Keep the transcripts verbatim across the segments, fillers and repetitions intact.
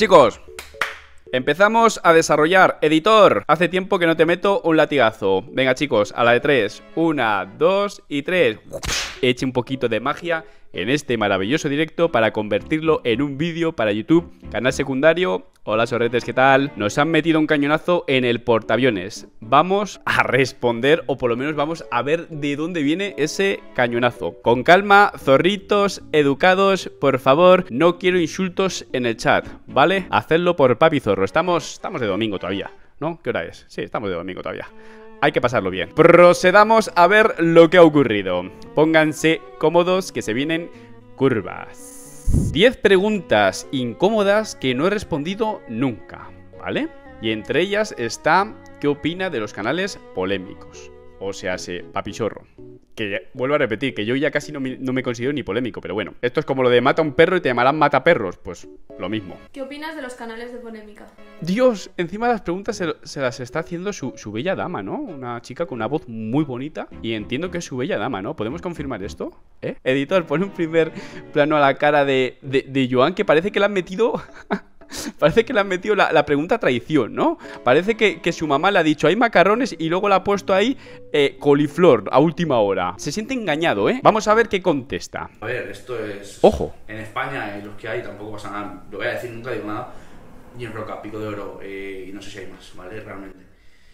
Chicos, empezamos a desarrollar. Editor, hace tiempo que no te meto un latigazo. Venga chicos, a la de tres. Una, dos y tres. Eche un poquito de magia en este maravilloso directo para convertirlo en un vídeo para YouTube, canal secundario. Hola sorretes, ¿qué tal? Nos han metido un cañonazo en el portaaviones. Vamos a responder, o por lo menos vamos a ver de dónde viene ese cañonazo. Con calma, zorritos, educados, por favor, no quiero insultos en el chat, ¿vale? Hacedlo por papi zorro. Estamos, estamos de domingo todavía, ¿no? ¿Qué hora es? Sí, estamos de domingo todavía. Hay que pasarlo bien. Procedamos a ver lo que ha ocurrido. Pónganse cómodos que se vienen curvas. diez preguntas incómodas que no he respondido nunca, ¿vale? Y entre ellas está, ¿qué opina de los canales polémicos? O sea, se papichorro. Que vuelvo a repetir, que yo ya casi no me, no me considero ni polémico, pero bueno. Esto es como lo de mata a un perro y te llamarán mataperros. Pues lo mismo. ¿Qué opinas de los canales de polémica? Dios, encima de las preguntas se, se las está haciendo su, su bella dama, ¿no? Una chica con una voz muy bonita. Y entiendo que es su bella dama, ¿no? ¿Podemos confirmar esto? ¿Eh? Editor, pon un primer plano a la cara de, de, de Joan, que parece que le han metido... Parece que le han metido la, la pregunta traición, ¿no? Parece que, que su mamá le ha dicho hay macarrones y luego le ha puesto ahí eh, coliflor a última hora. Se siente engañado, ¿eh? Vamos a ver qué contesta. A ver, esto es... ¡Ojo! En España, eh, los que hay, tampoco pasa nada. Lo voy a decir, nunca digo nada. Y en Roca, Pico de Oro, eh, y no sé si hay más, ¿vale? Realmente.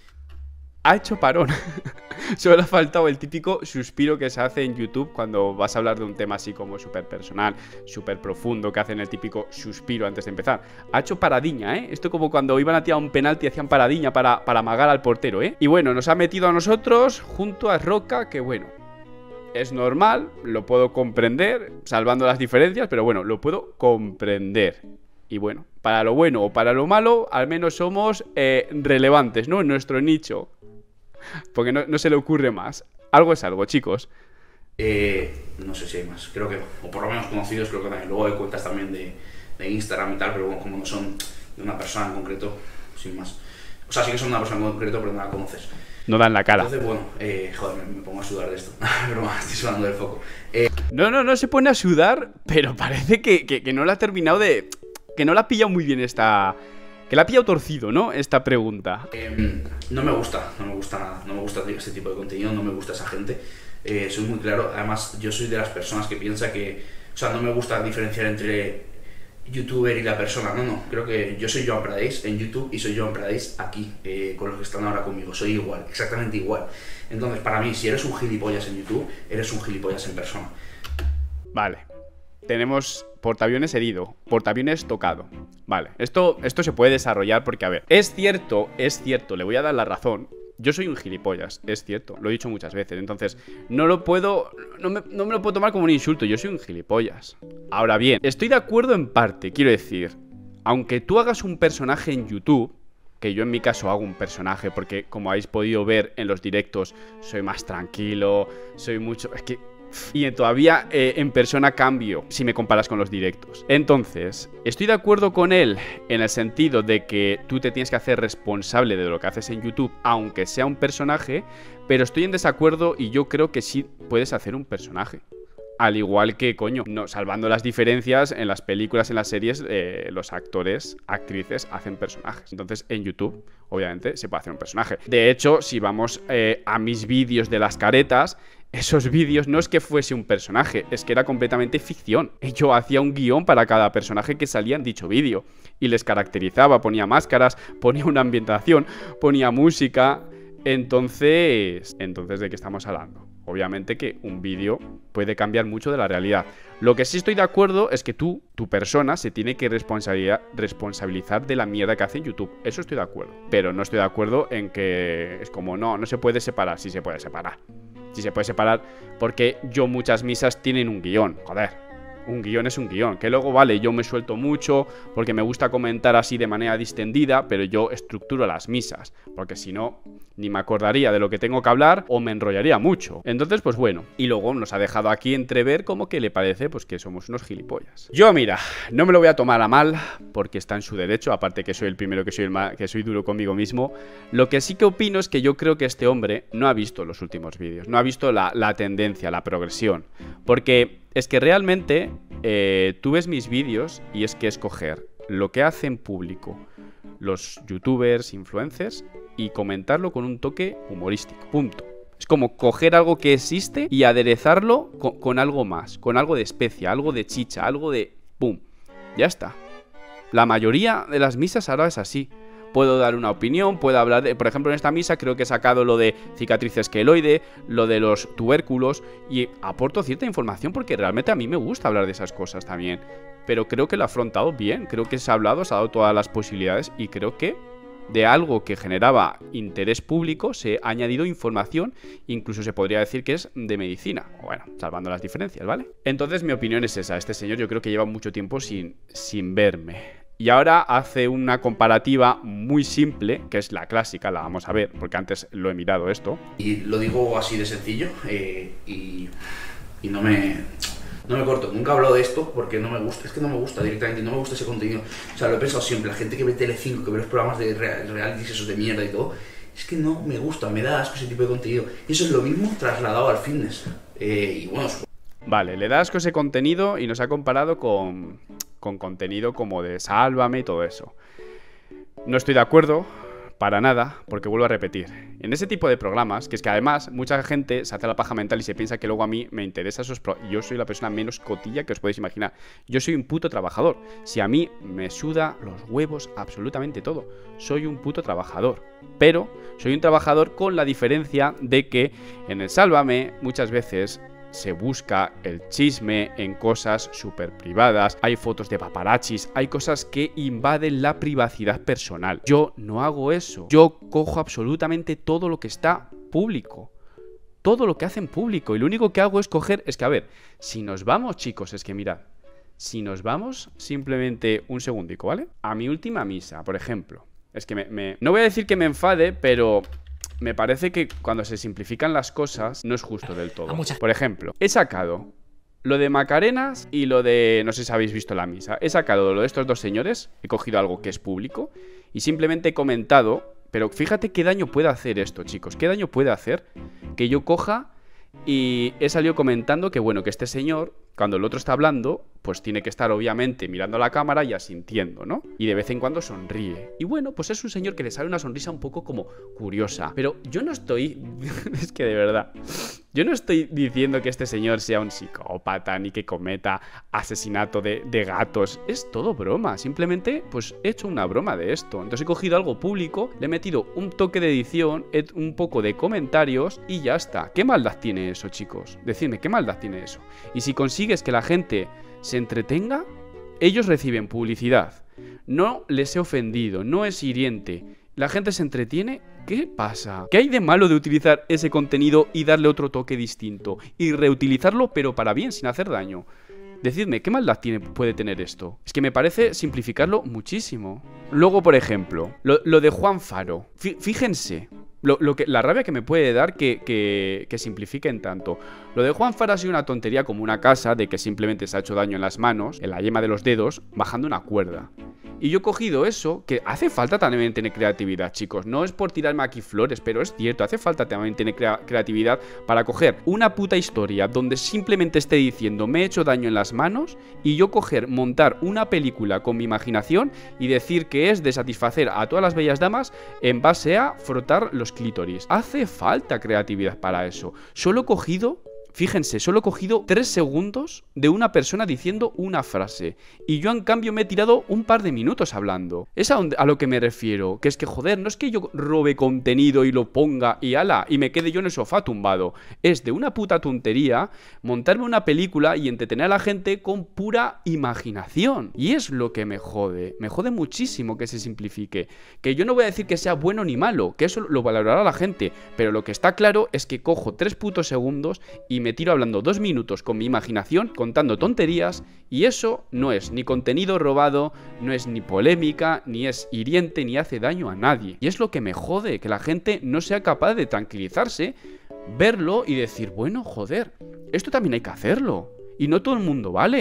Ha hecho parón. Solo le ha faltado el típico suspiro que se hace en YouTube cuando vas a hablar de un tema así como súper personal, súper profundo, que hacen el típico suspiro antes de empezar. Ha hecho paradiña, ¿eh? Esto como cuando iban a tirar un penalti, hacían paradiña para, para amagar al portero, ¿eh? Y bueno, nos ha metido a nosotros junto a Roca, que bueno, es normal, lo puedo comprender, salvando las diferencias, pero bueno, lo puedo comprender. Y bueno, para lo bueno o para lo malo, al menos somos eh, relevantes, ¿no? En nuestro nicho. Porque no, no se le ocurre más. Algo es algo, chicos. Eh, no sé si hay más, creo que, o por lo menos conocidos, creo que también. Luego hay cuentas también de, de Instagram y tal, pero bueno, como no son de una persona en concreto, sin más. O sea, sí que son de una persona en concreto, pero no la conoces. No dan la cara. Entonces, bueno, eh, joder, me, me pongo a sudar de esto. Pero más, estoy sudando del foco. Eh, no, no, no se pone a sudar, pero parece que, que, que no la ha terminado de... Que no la ha pillado muy bien esta... Que la ha pillado torcido, ¿no? Esta pregunta. Eh, no me gusta, no me gusta nada. No me gusta este tipo de contenido, no me gusta esa gente. Eh, soy muy claro. Además, yo soy de las personas que piensa que... O sea, no me gusta diferenciar entre youtuber y la persona. No, no. Creo que yo soy Joan Pradise en YouTube y soy Joan Pradise aquí, eh, con los que están ahora conmigo. Soy igual, exactamente igual. Entonces, para mí, si eres un gilipollas en YouTube, eres un gilipollas en persona. Vale. Tenemos portaaviones herido, portaaviones tocado. Vale, esto, esto se puede desarrollar porque, a ver, es cierto, es cierto, le voy a dar la razón. Yo soy un gilipollas, es cierto, lo he dicho muchas veces. Entonces, no lo puedo, no me, no me lo puedo tomar como un insulto. Yo soy un gilipollas. Ahora bien, estoy de acuerdo en parte, quiero decir, aunque tú hagas un personaje en YouTube, que yo en mi caso hago un personaje porque, como habéis podido ver en los directos, soy más tranquilo, soy mucho... Es que... Y todavía eh, en persona cambio si me comparas con los directos. Entonces, estoy de acuerdo con él en el sentido de que tú te tienes que hacer responsable de lo que haces en YouTube, aunque sea un personaje, pero estoy en desacuerdo y yo creo que sí puedes hacer un personaje. Al igual que, coño, no, salvando las diferencias, en las películas, en las series, eh, los actores, actrices hacen personajes. Entonces, en YouTube, obviamente, se puede hacer un personaje. De hecho, si vamos eh, a mis vídeos de las caretas, esos vídeos no es que fuese un personaje, es que era completamente ficción. Yo hacía un guión para cada personaje que salía en dicho vídeo y les caracterizaba, ponía máscaras, ponía una ambientación, ponía música. Entonces, entonces ¿de qué estamos hablando? Obviamente que un vídeo puede cambiar mucho de la realidad. Lo que sí estoy de acuerdo es que tú, tu persona, se tiene que responsabilizar de la mierda que hace en YouTube. Eso estoy de acuerdo. Pero no estoy de acuerdo en que es como, no, no se puede separar. Sí se puede separar. Sí se puede separar porque yo muchas misas tienen un guión. Joder. Un guión es un guión, que luego, vale, yo me suelto mucho porque me gusta comentar así de manera distendida, pero yo estructuro las misas, porque si no, ni me acordaría de lo que tengo que hablar o me enrollaría mucho. Entonces, pues bueno, y luego nos ha dejado aquí entrever como que le parece pues que somos unos gilipollas. Yo, mira, no me lo voy a tomar a mal porque está en su derecho, aparte que soy el primero que soy, el ma que soy duro conmigo mismo. Lo que sí que opino es que yo creo que este hombre no ha visto los últimos vídeos, no ha visto la, la tendencia, la progresión, porque... Es que realmente eh, tú ves mis vídeos y es que escoger lo que hacen público los youtubers, influencers, y comentarlo con un toque humorístico. Punto. Es como coger algo que existe y aderezarlo con, con algo más, con algo de especia, algo de chicha, algo de... ¡Pum! Ya está. La mayoría de las misas ahora es así. Puedo dar una opinión, puedo hablar de... Por ejemplo, en esta misa creo que he sacado lo de cicatrices queloide, lo de los tubérculos, y aporto cierta información porque realmente a mí me gusta hablar de esas cosas también. Pero creo que lo he afrontado bien, creo que se ha hablado, se ha dado todas las posibilidades y creo que de algo que generaba interés público se ha añadido información, incluso se podría decir que es de medicina. Bueno, salvando las diferencias, ¿vale? Entonces mi opinión es esa. Este señor yo creo que lleva mucho tiempo sin, sin verme. Y ahora hace una comparativa muy simple, que es la clásica, la vamos a ver, porque antes lo he mirado esto. Y lo digo así de sencillo, eh, y, y no me... No me corto, nunca he hablado de esto porque no me gusta, es que no me gusta directamente, no me gusta ese contenido. O sea, lo he pensado siempre, la gente que ve Telecinco, que ve los programas de realities esos de mierda y todo, es que no me gusta, me da asco ese tipo de contenido. Y eso es lo mismo trasladado al fitness. Eh, y bueno... Vale, le da asco ese contenido y nos ha comparado con, con contenido como de Sálvame y todo eso. No estoy de acuerdo... Para nada, porque vuelvo a repetir, en ese tipo de programas, que es que además mucha gente se hace la paja mental y se piensa que luego a mí me interesa esos programas. Yo soy la persona menos cotilla que os podéis imaginar. Yo soy un puto trabajador. Si a mí me suda los huevos absolutamente todo, soy un puto trabajador. Pero soy un trabajador con la diferencia de que en el Sálvame muchas veces se busca el chisme en cosas súper privadas, hay fotos de paparazzis, hay cosas que invaden la privacidad personal. Yo no hago eso, yo cojo absolutamente todo lo que está público, todo lo que hacen público, y lo único que hago es coger, es que a ver, si nos vamos chicos, es que mirad, si nos vamos simplemente un segundico, ¿vale? A mi última misa, por ejemplo, es que me, me... no voy a decir que me enfade, pero... me parece que cuando se simplifican las cosas no es justo del todo. Por ejemplo, he sacado lo de Macarenas y lo de... no sé si habéis visto la misa. He sacado lo de estos dos señores, he cogido algo que es público y simplemente he comentado... Pero fíjate qué daño puede hacer esto, chicos. ¿Qué daño puede hacer que yo coja y he salido comentando que, bueno, que este señor, cuando el otro está hablando, pues tiene que estar obviamente mirando a la cámara y asintiendo, ¿no? Y de vez en cuando sonríe. Y bueno, pues es un señor que le sale una sonrisa un poco como curiosa. Pero yo no estoy... es que de verdad... Yo no estoy diciendo que este señor sea un psicópata ni que cometa asesinato de, de gatos. Es todo broma. Simplemente, pues he hecho una broma de esto. Entonces he cogido algo público, le he metido un toque de edición, un poco de comentarios y ya está. ¿Qué maldad tiene eso, chicos? Decidme, ¿qué maldad tiene eso? Y si consigues que la gente se entretenga, ellos reciben publicidad. No les he ofendido, no es hiriente. La gente se entretiene. ¿Qué pasa? ¿Qué hay de malo de utilizar ese contenido y darle otro toque distinto? Y reutilizarlo pero para bien, sin hacer daño. Decidme, ¿qué maldad tiene, puede tener esto? Es que me parece simplificarlo muchísimo. Luego, por ejemplo, lo, lo de Juan Faro. Fí, fíjense, lo, lo que, la rabia que me puede dar que, que, que simplifiquen tanto. Lo de Juan Faro ha sido una tontería como una casa de que simplemente se ha hecho daño en las manos, en la yema de los dedos, bajando una cuerda. Y yo he cogido eso, que hace falta también tener creatividad, chicos. No es por tirarme aquí flores, pero es cierto, hace falta también tener crea creatividad para coger una puta historia donde simplemente esté diciendo me he hecho daño en las manos y yo coger, montar una película con mi imaginación y decir que es de satisfacer a todas las bellas damas en base a frotar los clítoris. Hace falta creatividad para eso. Solo he cogido... Fíjense, solo he cogido tres segundos de una persona diciendo una frase. Y yo en cambio me he tirado un par de minutos hablando. Es a, donde, a lo que me refiero. Que es que joder, no es que yo robe contenido y lo ponga y ala, y me quede yo en el sofá tumbado. Es de una puta tontería montarme una película y entretener a la gente con pura imaginación. Y es lo que me jode. Me jode muchísimo que se simplifique. Que yo no voy a decir que sea bueno ni malo, que eso lo valorará la gente. Pero lo que está claro es que cojo tres putos segundos y me me tiro hablando dos minutos con mi imaginación, contando tonterías, y eso no es ni contenido robado, no es ni polémica, ni es hiriente, ni hace daño a nadie. Y es lo que me jode, que la gente no sea capaz de tranquilizarse, verlo y decir, bueno, joder, esto también hay que hacerlo. Y no todo el mundo vale.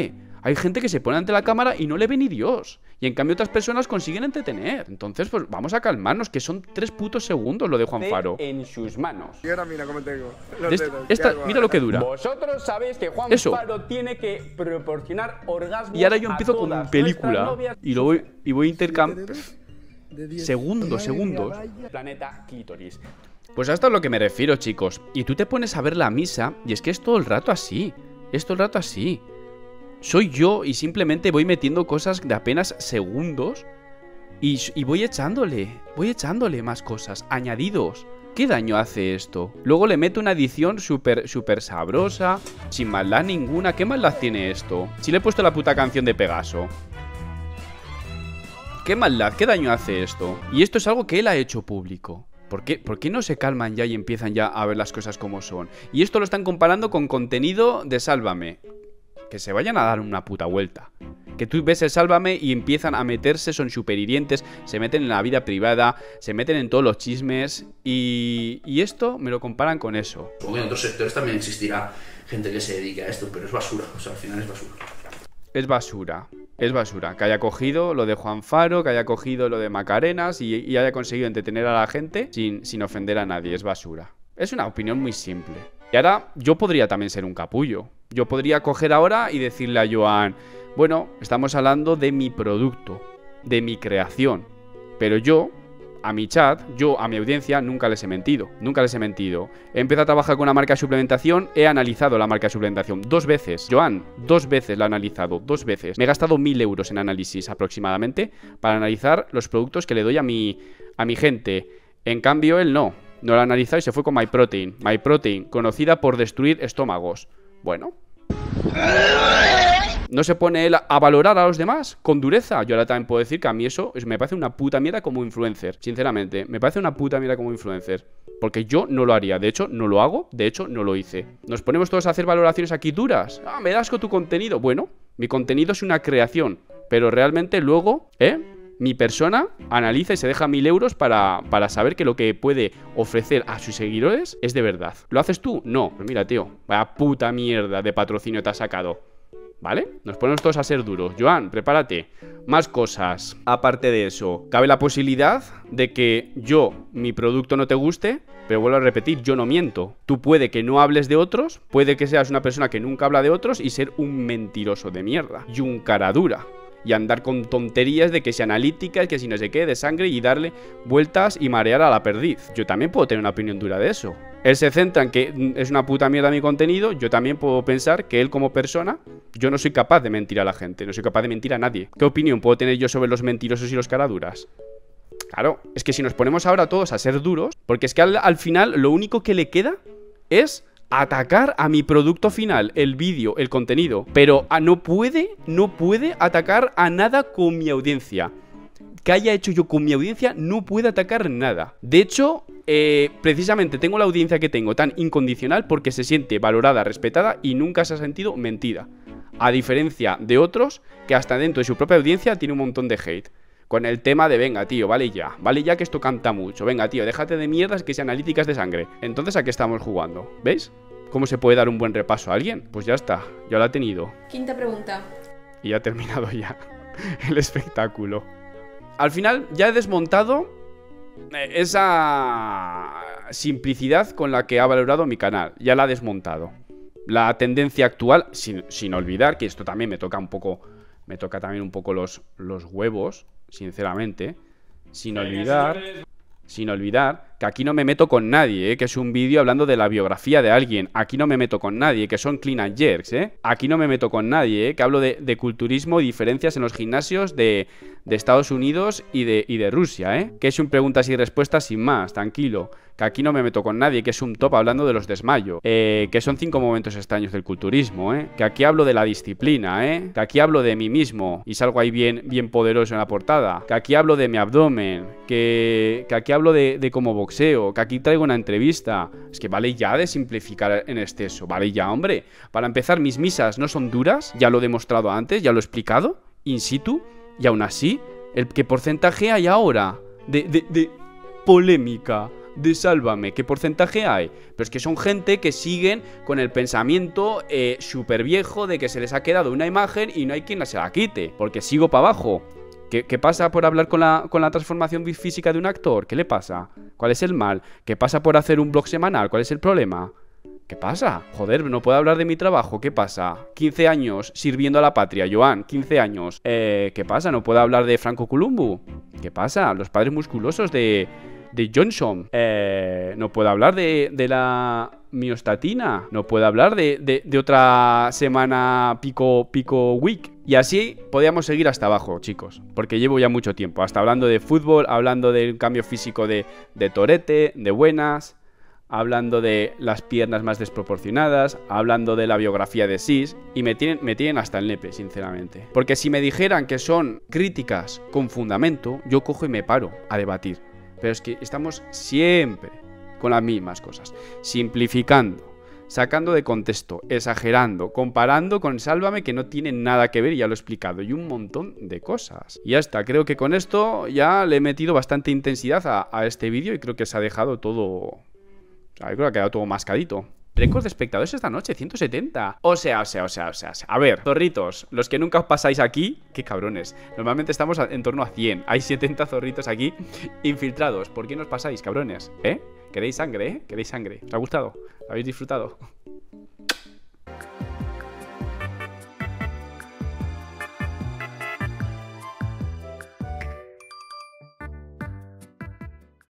Hay gente que se pone ante la cámara y no le ve ni Dios. Y en cambio otras personas consiguen entretener. Entonces, pues vamos a calmarnos, que son tres putos segundos lo de Juan Faro. En sus manos. Y ahora mira cómo tengo los Este- dedos. esta- ¿Qué hago mira lo que ahora? dura. Vosotros sabéis que Juan Eso. Faro tiene que proporcionar orgasmos. Y ahora yo a empiezo con todas película. nuestras novias. Y lo voy, y voy intercambiando. De diez. Segundos, segundos. Planeta clítoris. Pues a esto es a lo que me refiero, chicos. Y tú te pones a ver la misa y es que es todo el rato así. Es todo el rato así. Soy yo y simplemente voy metiendo cosas de apenas segundos y, y voy echándole, voy echándole más cosas, añadidos. ¿Qué daño hace esto? Luego le meto una edición súper, súper sabrosa, sin maldad ninguna. ¿Qué maldad tiene esto? Si le he puesto la puta canción de Pegaso. ¿Qué maldad? ¿Qué daño hace esto? Y esto es algo que él ha hecho público. ¿Por qué? ¿Por qué no se calman ya y empiezan ya a ver las cosas como son? Y esto lo están comparando con contenido de Sálvame. Que se vayan a dar una puta vuelta. Que tú ves el Sálvame y empiezan a meterse, son superhirientes, se meten en la vida privada, se meten en todos los chismes y, y esto me lo comparan con eso. Supongo que en otros sectores también existirá gente que se dedique a esto, pero es basura, o sea, al final es basura. Es basura, es basura. Que haya cogido lo de Juan Faro, que haya cogido lo de Macarenas y, y haya conseguido entretener a la gente sin, sin ofender a nadie, es basura. Es una opinión muy simple. Y ahora yo podría también ser un capullo. Yo podría coger ahora y decirle a Joan, bueno, estamos hablando de mi producto, de mi creación. Pero yo, a mi chat, yo a mi audiencia nunca les he mentido. Nunca les he mentido. He empezado a trabajar con una marca de suplementación, he analizado la marca de suplementación dos veces. Joan, dos veces la he analizado, dos veces. Me he gastado mil euros en análisis aproximadamente para analizar los productos que le doy a mi, a mi gente. En cambio, él no. No lo ha analizado y se fue con MyProtein. MyProtein, conocida por destruir estómagos. Bueno. ¿No se pone él a valorar a los demás con dureza? Yo ahora también puedo decir que a mí eso me parece una puta mierda como influencer. Sinceramente, me parece una puta mierda como influencer. Porque yo no lo haría. De hecho, no lo hago. De hecho, no lo hice. Nos ponemos todos a hacer valoraciones aquí duras. Ah, me da asco tu contenido. Bueno, mi contenido es una creación. Pero realmente luego, ¿eh? Mi persona analiza y se deja mil euros para, para saber que lo que puede ofrecer a sus seguidores es de verdad. ¿Lo haces tú? No. Pues mira, tío, vaya puta mierda de patrocinio te has sacado. ¿Vale? Nos ponemos todos a ser duros. Joan, prepárate. Más cosas. Aparte de eso, cabe la posibilidad de que yo, mi producto no te guste, pero vuelvo a repetir, yo no miento. Tú puede que no hables de otros, puede que seas una persona que nunca habla de otros y ser un mentiroso de mierda. Y un cara dura. Y andar con tonterías de que si analíticas, que si no sé qué, de sangre y darle vueltas y marear a la perdiz. Yo también puedo tener una opinión dura de eso. Él se centra en que es una puta mierda mi contenido. Yo también puedo pensar que él como persona, yo no soy capaz de mentir a la gente. No soy capaz de mentir a nadie. ¿Qué opinión puedo tener yo sobre los mentirosos y los caraduras? Claro, es que si nos ponemos ahora todos a ser duros, porque es que al, al final lo único que le queda es atacar a mi producto final, el vídeo, el contenido. Pero ah, no puede, no puede atacar a nada con mi audiencia. Que haya hecho yo con mi audiencia no puede atacar nada. De hecho, eh, precisamente tengo la audiencia que tengo tan incondicional porque se siente valorada, respetada y nunca se ha sentido mentida. A diferencia de otros que hasta dentro de su propia audiencia tiene un montón de hate. Con el tema de, venga, tío, vale ya, vale ya que esto canta mucho. Venga, tío, déjate de mierdas que sean analíticas de sangre. Entonces, ¿a qué estamos jugando? ¿Veis? ¿Cómo se puede dar un buen repaso a alguien? Pues ya está, ya lo ha tenido. Quinta pregunta. Y ya ha terminado ya el espectáculo. Al final ya he desmontado esa simplicidad con la que ha valorado mi canal. Ya la ha desmontado. La tendencia actual, sin, sin olvidar que esto también me toca un poco... Me toca también un poco los, los huevos, sinceramente. Sin olvidar... Sin olvidar que aquí no me meto con nadie, ¿eh? Que es un vídeo hablando de la biografía de alguien. Aquí no me meto con nadie, que son clean and jerks, ¿eh? Aquí no me meto con nadie, ¿eh? Que hablo de, de culturismo y diferencias en los gimnasios de, de Estados Unidos y de, y de Rusia, ¿eh? Que es un preguntas y respuestas sin más, tranquilo. Que aquí no me meto con nadie, que es un top hablando de los desmayos. Eh, que son cinco momentos extraños del culturismo, ¿eh? Que aquí hablo de la disciplina, ¿eh? Que aquí hablo de mí mismo y salgo ahí bien, bien poderoso en la portada. Que aquí hablo de mi abdomen. Que, que aquí hablo de, de cómo boxeo. Que aquí traigo una entrevista. Es que vale ya de simplificar en exceso. Vale ya, hombre. Para empezar, mis misas no son duras. Ya lo he demostrado antes, ya lo he explicado. In situ. Y aún así, el ¿qué porcentaje hay ahora de, de, de polémica? de Sálvame? ¿Qué porcentaje hay? Pero es que son gente que siguen con el pensamiento eh, súper viejo de que se les ha quedado una imagen y no hay quien se la quite, porque sigo para abajo. ¿Qué, ¿Qué pasa por hablar con la, con la transformación física de un actor? ¿Qué le pasa? ¿Cuál es el mal? ¿Qué pasa por hacer un blog semanal? ¿Cuál es el problema? ¿Qué pasa? Joder, no puedo hablar de mi trabajo. ¿Qué pasa? quince años sirviendo a la patria, Joan, quince años. Eh, ¿qué pasa? ¿No puedo hablar de Franco Columbu? ¿Qué pasa? Los padres musculosos de, de Johnson. Eh, no puedo hablar de, de la miostatina. No puedo hablar de, de, de otra semana pico, pico week. Y así podíamos seguir hasta abajo, chicos, porque llevo ya mucho tiempo. Hasta hablando de fútbol, hablando del cambio físico de, de Torete, de Buenas, hablando de las piernas más desproporcionadas, hablando de la biografía de Sis, y me tienen, me tienen hasta el nepe, sinceramente. Porque si me dijeran que son críticas con fundamento, yo cojo y me paro a debatir. Pero es que estamos siempre con las mismas cosas, simplificando, sacando de contexto, exagerando, comparando con Sálvame, que no tiene nada que ver, y ya lo he explicado, y un montón de cosas. Y ya está, creo que con esto ya le he metido bastante intensidad a, a este vídeo y creo que se ha dejado todo... O sea, yo creo que ha quedado todo mascadito. Récord de espectadores esta noche, ciento setenta. O sea, o sea, o sea, o sea, o sea. A ver, zorritos, los que nunca os pasáis aquí, qué cabrones. Normalmente estamos en torno a cien. Hay setenta zorritos aquí infiltrados. ¿Por qué no os pasáis, cabrones? ¿Eh? ¿Queréis sangre, eh? ¿Queréis sangre? ¿Os ha gustado? ¿Lo habéis disfrutado?